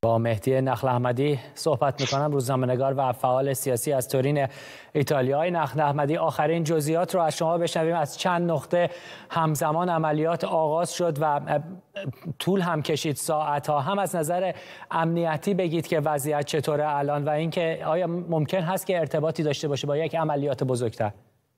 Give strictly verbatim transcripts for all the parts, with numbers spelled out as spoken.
با مهدی نخل احمدی صحبت میکنم، روزنامه‌نگار و فعال سیاسی از تورین ایتالیا. آقای نخل احمدی، آخرین جزئیات رو از شما بشنویم. از چند نقطه همزمان عملیات آغاز شد و طول هم کشید، ساعت‌ها. هم از نظر امنیتی بگید که وضعیت چطوره الان و اینکه آیا ممکن هست که ارتباطی داشته باشه با یک عملیات بزرگتر؟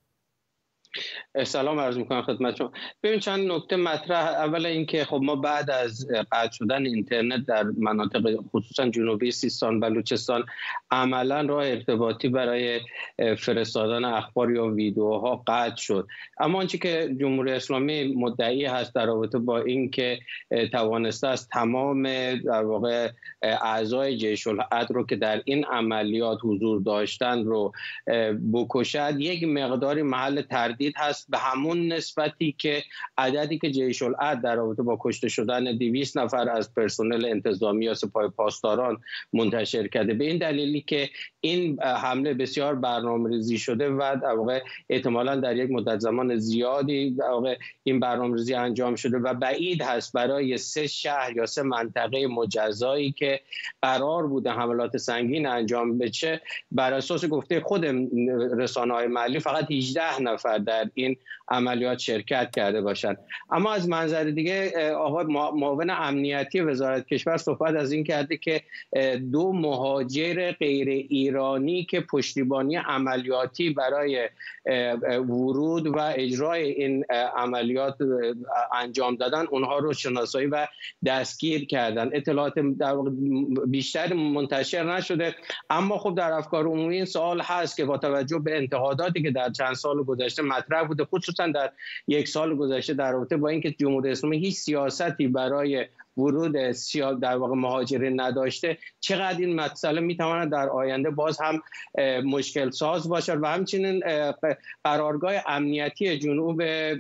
سلام عرض میکنم خدمت شما. ببین چند نکته مطرح. اول اینکه خب ما بعد از قطع شدن اینترنت در مناطق خصوصا جنوبی سیستان بلوچستان عملا راه ارتباطی برای فرستادن اخبار یا ویدیوها قطع شد. اما آنچه که جمهوری اسلامی مدعی هست در رابطه با اینکه توانسته است تمام در واقع اعضای جیش العدل رو که در این عملیات حضور داشتند رو بکشد، یک مقداری محل تردید هست، به همون نسبتی که عددی که جیش العدل در رابطه با کشته شدن دویست نفر از پرسنل انتظامی یا سپاه پاسداران منتشر کرده. به این دلیلی که این حمله بسیار برنامه‌ریزی شده و در واقع احتمالاً در یک مدت زمان زیادی در واقع این برنامه‌ریزی انجام شده و بعید هست برای سه شهر یا سه منطقه مجزایی که قرار بوده حملات سنگین انجام بشه، بر اساس گفته خود رسانه‌های محلی فقط هجده نفر در این عملیات شرکت کرده باشند. اما از منظر دیگه آقای معاون امنیتی وزارت کشور صحبت از این کرده که دو مهاجر غیر ایرانی که پشتیبانی عملیاتی برای ورود و اجرای این عملیات انجام دادن اونها رو شناسایی و دستگیر کردن. اطلاعات بیشتر منتشر نشده، اما خب در افکار عمومی این سوال هست که با توجه به انتقاداتی که در چند سال گذشته مطرح بوده، خصوصا در یک سال گذشته در رابطه با اینکه جمهوری اسلامی هیچ سیاستی برای ورود سیال در واقع مهاجرین نداشته، چقدر این مسئله میتواند در آینده باز هم مشکل ساز باشد. و همچنین قرارگاه امنیتی جنوب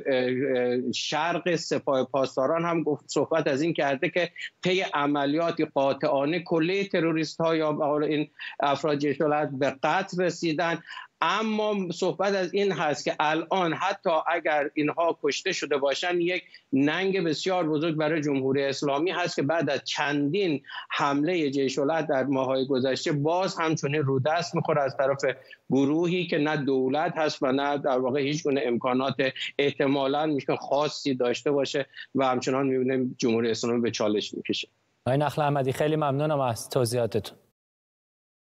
شرق سپاه پاسداران هم گفت صحبت از این کرده که طی عملیاتی قاطعانه کله تروریست ها یا این افراد جیش العدل به قتل رسیدن. اما صحبت از این هست که الان حتی اگر اینها کشته شده باشند، یک ننگ بسیار بزرگ برای جمهوری اسلامی هست که بعد از چندین حمله جیش العدل در ماه‌های گذشته باز همچنین رو دست میخوره از طرف گروهی که نه دولت هست و نه در واقع هیچ گونه امکانات احتمالاً میشه خاصی داشته باشه و همچنان میبینیم جمهوری اسلامی به چالش میکشه. آقای نخل احمدی، خیلی ممنونم از توضیحاتتون.